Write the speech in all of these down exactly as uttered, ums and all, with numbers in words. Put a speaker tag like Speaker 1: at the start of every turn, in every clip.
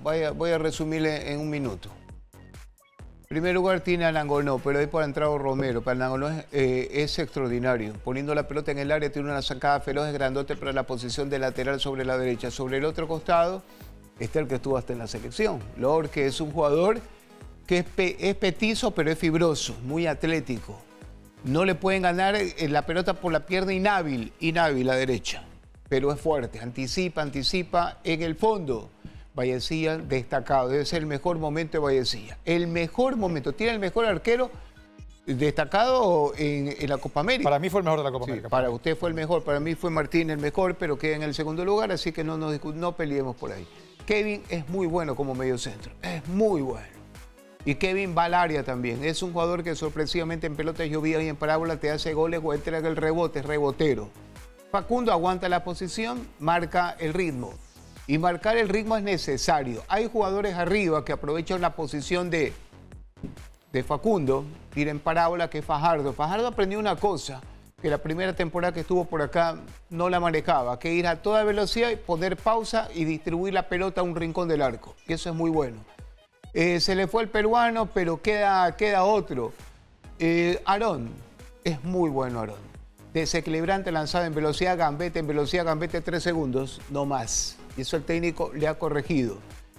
Speaker 1: voy a, voy a resumirle en un minuto. En primer lugar tiene a Nangonó, pero ahí por ha entrado Romero. Para Nangonó es, eh, es extraordinario. Poniendo la pelota en el área, tiene una sacada feroz, es grandote para la posición de lateral sobre la derecha. Sobre el otro costado está el que estuvo hasta en la selección. Lor, que es un jugador que es, pe es petizo, pero es fibroso, muy atlético. No le pueden ganar la pelota por la pierna inhábil, inhábil la derecha. Pero es fuerte, anticipa, anticipa en el fondo. Vallecilla destacado, debe ser el mejor momento de Vallecilla. El mejor momento, tiene el mejor arquero destacado en, en la Copa América.
Speaker 2: Para mí fue el mejor de la Copa
Speaker 1: sí,
Speaker 2: América.
Speaker 1: Para usted fue el mejor, para mí fue Martín el mejor, pero queda en el segundo lugar, así que no, no, no peleemos por ahí. Kevin es muy bueno como mediocentro, es muy bueno. Y Kevin va al área también, es un jugador que sorpresivamente en pelotas llovidas y en parábola te hace goles o entrega el rebote, es rebotero. Facundo aguanta la posición, marca el ritmo. Y marcar el ritmo es necesario. Hay jugadores arriba que aprovechan la posición de, de Facundo, tira en parábola, que es Fajardo. Fajardo aprendió una cosa, que la primera temporada que estuvo por acá no la manejaba, que ir a toda velocidad, poner pausa y distribuir la pelota a un rincón del arco. Y eso es muy bueno. Eh, se le fue el peruano, pero queda, queda otro. Eh, Aarón, es muy bueno Aarón. Desequilibrante, lanzado en velocidad, gambete, en velocidad, gambete tres segundos, no más. Y eso el técnico le ha corregido.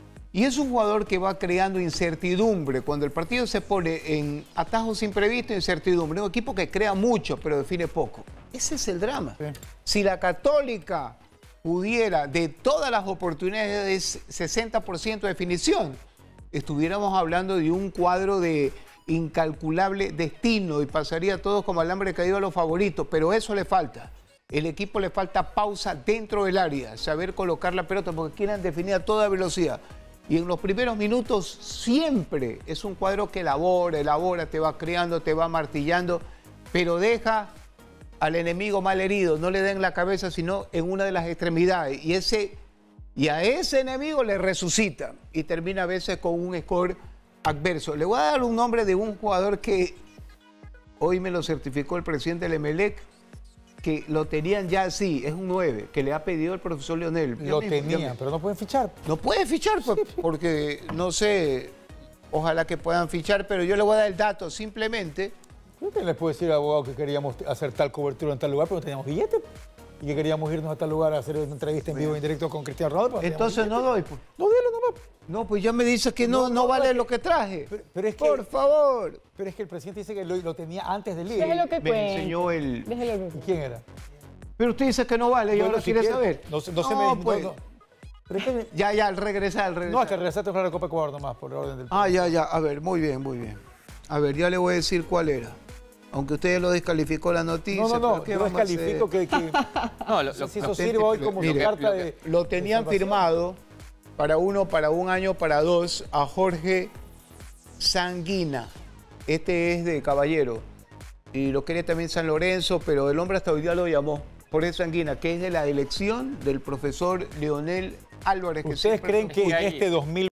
Speaker 1: Y es un jugador que va creando incertidumbre. Cuando el partido se pone en atajos imprevistos, incertidumbre. Un equipo que crea mucho, pero define poco. Ese es el drama. Sí. Si la Católica pudiera, de todas las oportunidades, sesenta por ciento de definición, estuviéramos hablando de un cuadro de incalculable destino y pasaría a todos como alambre caído a los favoritos, pero eso le falta. El equipo le falta pausa dentro del área, saber colocar la pelota porque quieren definir a toda velocidad. Y en los primeros minutos siempre es un cuadro que elabora, elabora, te va creando, te va martillando, pero deja al enemigo mal herido, no le den la cabeza sino en una de las extremidades. Y, ese, y a ese enemigo le resucita y termina a veces con un score adverso. Le voy a dar un nombre de un jugador que hoy me lo certificó el presidente del Emelec, que lo tenían ya así, es un nueve, que le ha pedido el profesor Leonel.
Speaker 2: Lo tenían, pero no pueden fichar.
Speaker 1: No pueden fichar, pues, porque no sé, ojalá que puedan fichar, pero yo le voy a dar el dato, simplemente.
Speaker 2: ¿Usted le puede decir al abogado que queríamos hacer tal cobertura en tal lugar, pero no teníamos billete? Y que queríamos irnos a tal lugar a hacer una entrevista en vivo y en directo con Cristiano Ronaldo.
Speaker 1: Entonces no doy, pues.
Speaker 2: No, dilo nomás.
Speaker 1: No, pues ya me dices que no, no, no vale lo que traje.
Speaker 2: Pero, pero es que,
Speaker 1: por favor.
Speaker 2: Pero es que el presidente dice que lo, lo tenía antes del líder.
Speaker 3: Déjelo que
Speaker 1: me
Speaker 3: cuente.
Speaker 1: enseñó el...
Speaker 3: Déjelo que...
Speaker 2: ¿Y quién era?
Speaker 1: Pero usted dice que no vale, yo
Speaker 2: Bueno,
Speaker 1: no
Speaker 2: si
Speaker 1: quiero
Speaker 2: quiere,
Speaker 1: saber.
Speaker 2: No, no, no se
Speaker 1: no,
Speaker 2: me...
Speaker 1: pues.
Speaker 2: No, no. Pero es que...
Speaker 1: Ya, ya, al regresar, al regresar.
Speaker 2: No, hasta regresaste a la Copa Ecuador nomás, por el orden del...
Speaker 1: Ah, ya, ya. A ver, muy bien, muy bien. A ver, ya le voy a decir cuál era. Aunque usted lo descalificó la noticia.
Speaker 2: No, no, no,
Speaker 1: yo
Speaker 2: no descalifico que, que...
Speaker 1: No, lo,
Speaker 2: si eso
Speaker 1: lo,
Speaker 2: sirve hoy como
Speaker 1: mire,
Speaker 2: carta
Speaker 1: lo,
Speaker 2: de...
Speaker 1: Lo tenían
Speaker 2: de
Speaker 1: firmado para uno, para un año, para dos, a Jorge Sanguina. Este es de Caballero. Y lo quería también San Lorenzo, pero el hombre hasta hoy día lo llamó. Por eso Sanguina, que es de la elección del profesor Leonel Álvarez.
Speaker 2: ¿Ustedes
Speaker 1: que
Speaker 2: creen que en
Speaker 4: ahí.
Speaker 2: este dos mil